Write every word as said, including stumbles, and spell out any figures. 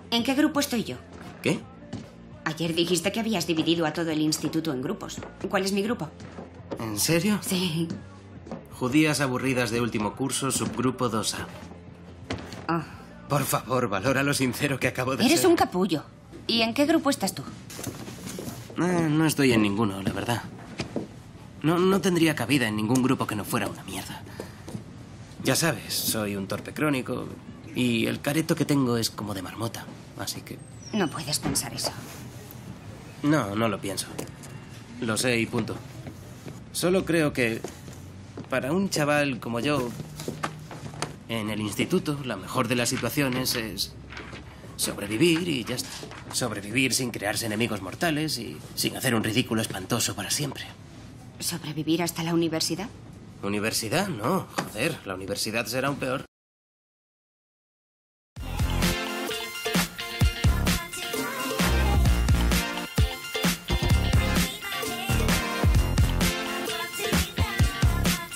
¿En qué grupo estoy yo? ¿Qué? Ayer dijiste que habías dividido a todo el instituto en grupos. ¿Cuál es mi grupo? ¿En serio? Sí. Judías aburridas de último curso, subgrupo dos A. Oh. Por favor, valora lo sincero que acabo de Eres ser. un capullo. ¿Y en qué grupo estás tú? Eh, no estoy en ninguno, la verdad. No, no tendría cabida en ningún grupo que no fuera una mierda. Ya sabes, soy un torpe crónico y el careto que tengo es como de marmota, así que... No puedes pensar eso. No, no lo pienso. Lo sé y punto. Solo creo que para un chaval como yo, en el instituto, la mejor de las situaciones es sobrevivir y ya está. Sobrevivir sin crearse enemigos mortales y sin hacer un ridículo espantoso para siempre. ¿Sobrevivir hasta la universidad? ¿Universidad? No, joder, la universidad será aún peor.